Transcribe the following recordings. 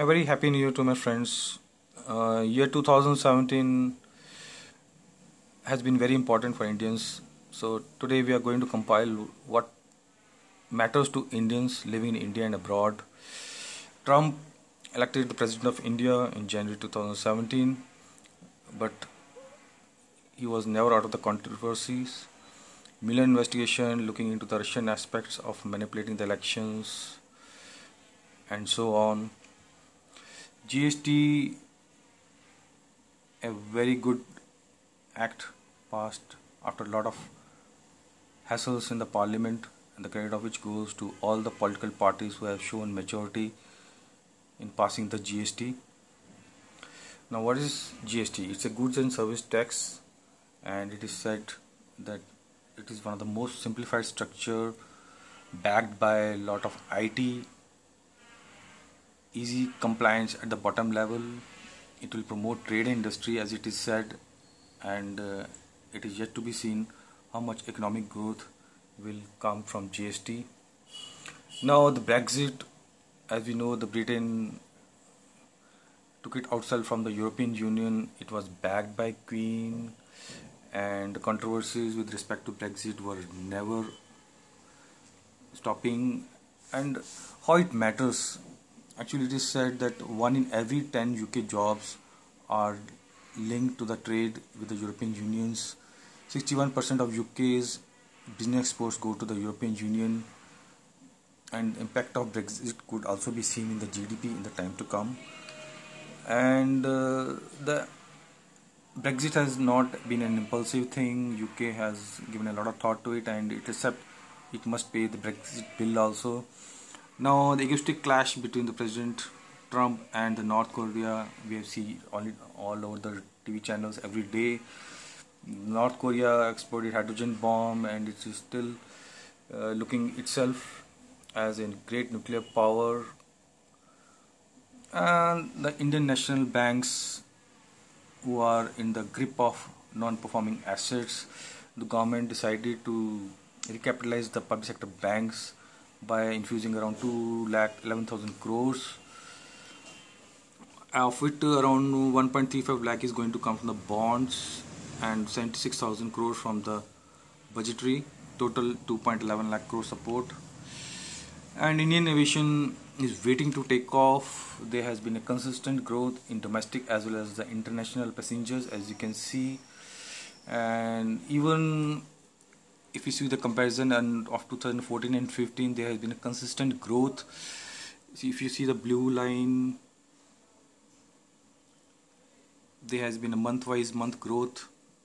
A very happy new year to my friends. Year 2017 has been very important for Indians. So today we are going to compile what matters to Indians living in India and abroad. Trump elected the president of India in January 2017, but he was never out of the controversies. Mueller investigation looking into the Russian aspects of manipulating the elections and so on. GST, a very good act passed after a lot of hassles in the parliament, and the credit of which goes to all the political parties who have shown maturity in passing the GST. Now, what is GST? It's a goods and service tax, and it is said that it is one of the most simplified structure backed by a lot of IT, easy compliance at the bottom level. It will promote trade and industry, as it is said, and it is yet to be seen how much economic growth will come from GST. Now the Brexit, as we know, the Britain took it outside from the European Union. It was backed by Queen, and the controversies with respect to Brexit were never stopping. And how it matters, actually it is said that 1 in every 10 UK jobs are linked to the trade with the European Unions. 61% of UK's business exports go to the European Union, and impact of Brexit could also be seen in the GDP in the time to come. And the Brexit has not been an impulsive thing. UK has given a lot of thought to it, and it accept it must pay the Brexit bill also. Now the egoistic clash between the President Trump and the North Korea, we have seen all over the TV channels every day. North Korea exploded hydrogen bomb, and it is still looking itself as a great nuclear power. And the Indian national banks, who are in the grip of non-performing assets, the government decided to recapitalize the public sector banks by infusing around 2,11,000 crores, of it around 1.35 lakh is going to come from the bonds and 76,000 crores from the budgetary, total 2.11 lakh crore support. And Indian aviation is waiting to take off. There has been a consistent growth in domestic as well as the international passengers, as you can see. And even if you see the comparison and of 2014 and 15, there has been a consistent growth. See, if you see the blue line, there has been a month growth.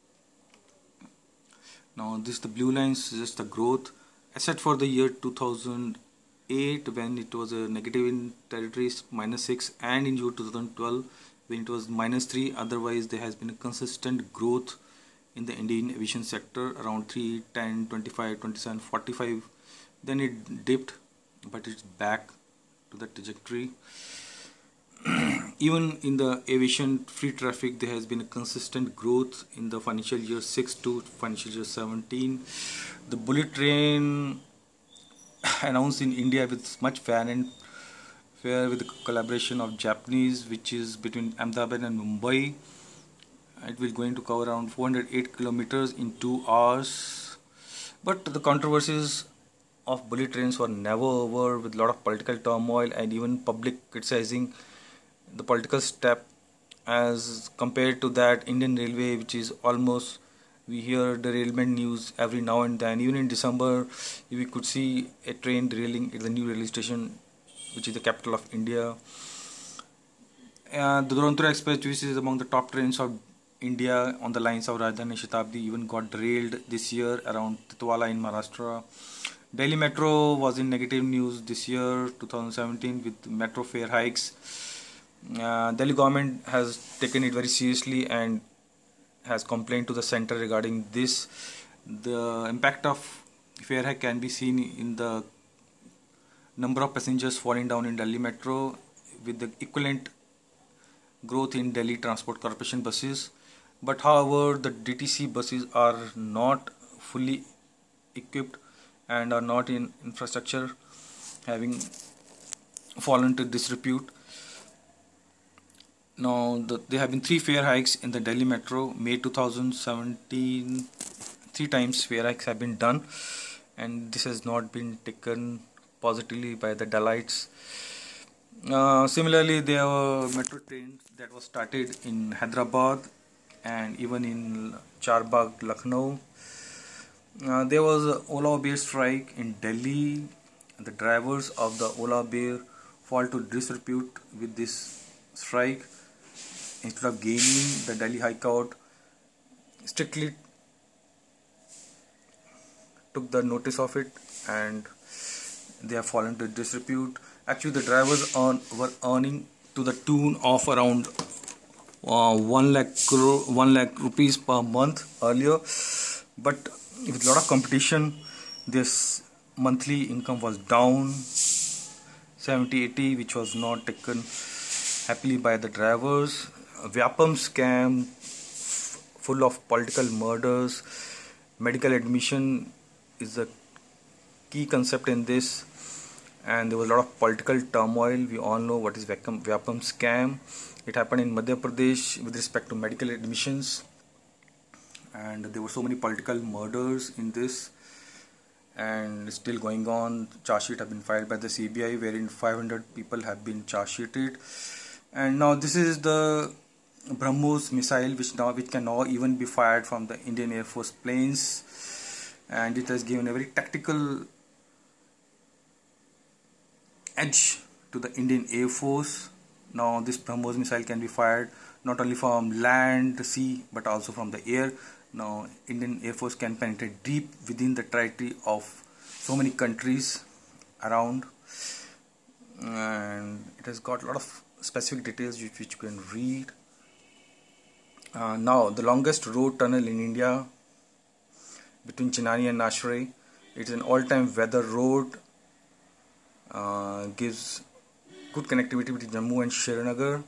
Now this the blue line is just the growth, except for the year 2008 when it was a negative in territories -6, and in year 2012 when it was -3. Otherwise there has been a consistent growth in the Indian aviation sector around 3, 10, 25, 27, 45. Then it dipped, but it's back to the trajectory. Even in the aviation free traffic, there has been a consistent growth in the financial year 6 to financial year 17. The bullet train announced in India with much fanfare with the collaboration of Japanese, which is between Ahmedabad and Mumbai. It will going to cover around 408 kilometers in 2 hours. But the controversies of bullet trains were never over, with a lot of political turmoil and even public criticizing the political step as compared to that Indian Railway, which is almost, we hear derailment news every now and then. Even in December we could see a train derailing at the new railway station, which is the capital of India. The Duronto Express, which is among the top trains of India on the lines of Rajdhani Shatabdi, even got derailed this year around Titwala in Maharashtra. Delhi Metro was in negative news this year 2017 with metro fare hikes. Delhi government has taken it very seriously and has complained to the center regarding this. The impact of fare hike can be seen in the number of passengers falling down in Delhi Metro, with the equivalent growth in Delhi Transport Corporation buses. But however, the DTC buses are not fully equipped and are not in infrastructure, having fallen to disrepute. Now, there have been three fare hikes in the Delhi Metro. May 2017, three times fare hikes have been done, and this has not been taken positively by the Dallites. Similarly, there were metro trains that was started in Hyderabad and even in Charbagh, Lucknow. There was a Ola Uber strike in Delhi. The drivers of the Ola Uber fall to disrepute with this strike. Instead of gaining, the Delhi High Court strictly took the notice of it, and they have fallen to disrepute. Actually, the drivers were earning to the tune of around 1 lakh rupees per month earlier, but with a lot of competition, this monthly income was down 70-80, which was not taken happily by the drivers. Vyapam scam, full of political murders. Medical admission is the key concept in this, and there was a lot of political turmoil. We all know what is Vyapam scam. It happened in Madhya Pradesh with respect to medical admissions, and there were so many political murders in this, and it's still going on. Charge sheet have been filed by the CBI, wherein 500 people have been charge sheeted. And now this is the BrahMos missile, which can now even be fired from the Indian Air Force planes, and it has given a very tactical edge to the Indian Air Force. Now this BrahMos missile can be fired not only from land, sea, but also from the air. Now Indian Air Force can penetrate deep within the territory of so many countries around, and it has got a lot of specific details which you can read. Now the longest road tunnel in India between Chenani and Nashre. It is an all-time weather road, gives good connectivity between Jammu and Srinagar.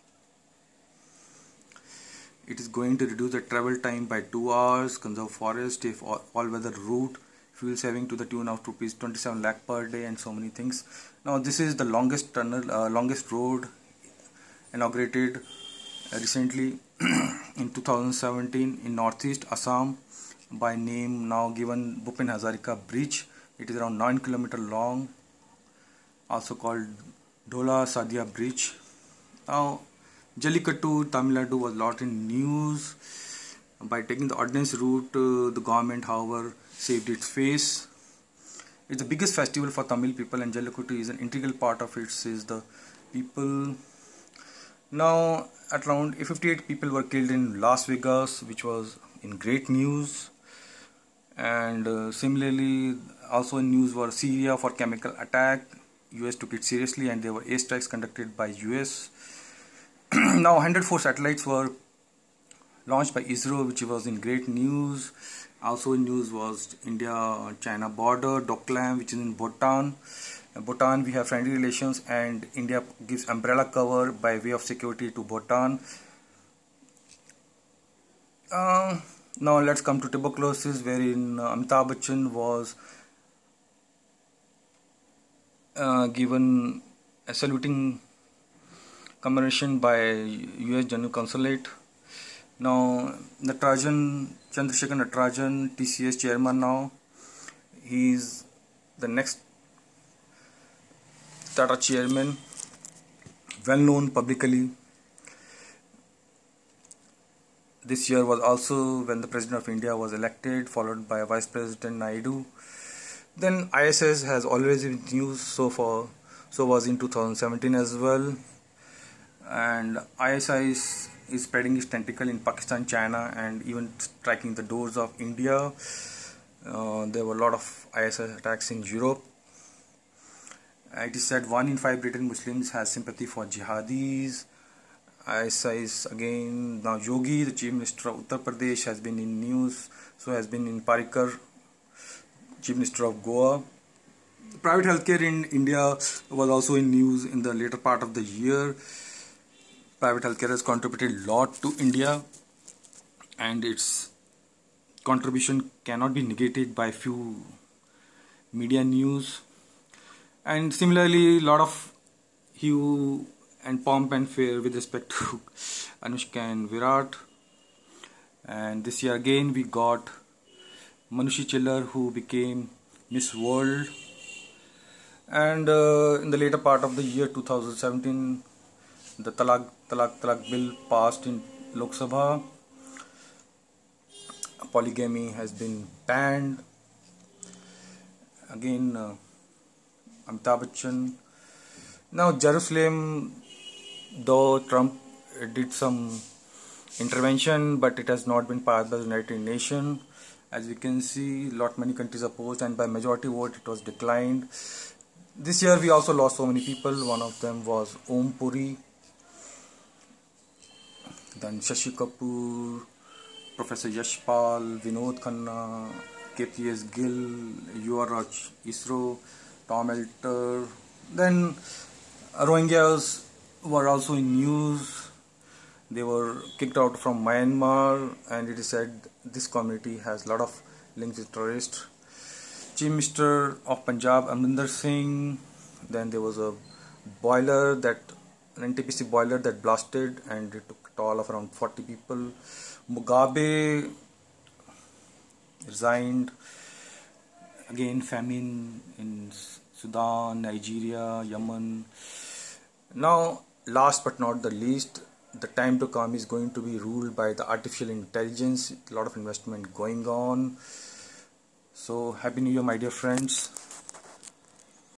It is going to reduce the travel time by 2 hours, conserve forest, if all-weather route, fuel saving to the tune of rupees 27 lakh per day, and so many things. Now this is the longest tunnel, longest road inaugurated recently in 2017 in northeast Assam, by name now given Bhupen Hazarika Bridge. It is around 9 km long, also called Dhola Sadia Bridge. Now Jallikattu, Tamil Nadu was lot in news. By taking the ordnance route, the government, however, saved its face. It's the biggest festival for Tamil people, and Jallikattu is an integral part of it, says the people. Now, at around 58 people were killed in Las Vegas, which was in great news. And similarly, also in news were Syria for chemical attack. US took it seriously, and there were airstrikes conducted by US. Now 104 satellites were launched by ISRO, which was in great news. Also in news was India-China border, Doklam, which is in Bhutan. Bhutan, we have friendly relations, and India gives umbrella cover by way of security to Bhutan. Now let's come to tuberculosis, wherein Amitabh Bachchan was given a saluting commemoration by US General Consulate. Now Chandrasekhar Natarajan, TCS chairman now, he is the next Tata chairman, well known publicly. This year was also when the President of India was elected, followed by Vice President Naidu. Then ISS has always been news, so was in 2017 as well. And ISIS is spreading its tentacle in Pakistan, China, and even striking the doors of India. There were a lot of ISIS attacks in Europe. It is said 1 in 5 British Muslims has sympathy for jihadis. ISIS again. Now Yogi, the Chief Minister of Uttar Pradesh, has been in news. So has been in Parikar, Chief Minister of Goa. Private healthcare in India was also in news in the later part of the year. Private healthcare has contributed a lot to India, and its contribution cannot be negated by few media news. And similarly, a lot of and pomp and fare with respect to Anushka and Virat. And this year again we got Manushi Chillar, who became Miss World. And in the later part of the year 2017, the Talak bill passed in Lok Sabha. Polygamy has been banned. Again, Amitabh Bachchan. Now, Jerusalem, though Trump did some intervention, but it has not been passed by the United Nations. As we can see, many countries opposed, and by majority vote it was declined. This year we also lost so many people. One of them was Om Puri, then Shashi Kapoor, Professor Yashpal, Vinod Khanna, KPS Gill, Yuvraj ISRO, Tom Elter. Then Rohingyas were also in news. They were kicked out from Myanmar, and it is said this community has a lot of links with terrorists. Chief Minister of Punjab, Amrinder Singh. Then there was a boiler an NTPC boiler that blasted, and it took a toll of around 40 people. Mugabe resigned. Again, famine in Sudan, Nigeria, Yemen. Now, last but not the least, the time to come is going to be ruled by the artificial intelligence. A lot of investment going on. So, Happy New Year, my dear friends.